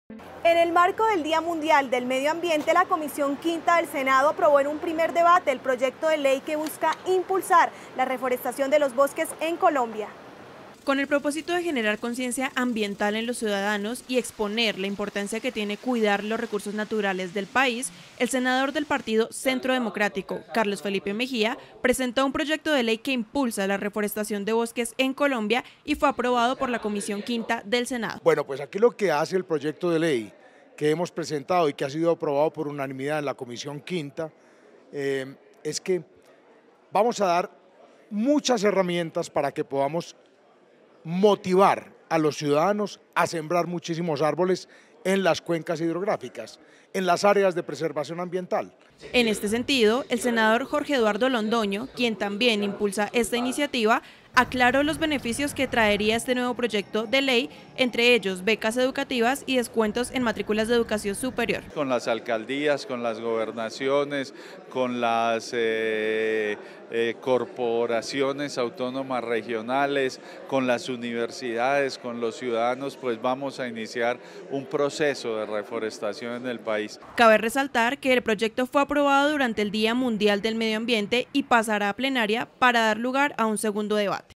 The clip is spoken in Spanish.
En el marco del Día Mundial del Medio Ambiente, la Comisión Quinta del Senado aprobó en un primer debate el proyecto de ley que busca impulsar la reforestación de los bosques en Colombia. Con el propósito de generar conciencia ambiental en los ciudadanos y exponer la importancia que tiene cuidar los recursos naturales del país, el senador del Partido Centro Democrático, Carlos Felipe Mejía, presentó un proyecto de ley que impulsa la reforestación de bosques en Colombia y fue aprobado por la Comisión Quinta del Senado. Bueno, pues aquí lo que hace el proyecto de ley que hemos presentado y que ha sido aprobado por unanimidad en la Comisión Quinta es que vamos a dar muchas herramientas para que podamos motivar a los ciudadanos a sembrar muchísimos árboles en las cuencas hidrográficas, en las áreas de preservación ambiental. En este sentido, el senador Jorge Eduardo Londoño, quien también impulsa esta iniciativa, aclaró los beneficios que traería este nuevo proyecto de ley, entre ellos becas educativas y descuentos en matrículas de educación superior. Con las alcaldías, con las gobernaciones, con las corporaciones autónomas regionales, con las universidades, con los ciudadanos, pues vamos a iniciar un proceso de reforestación en el país. Cabe resaltar que el proyecto fue aprobado durante el Día Mundial del Medio Ambiente y pasará a plenaria para dar lugar a un segundo debate.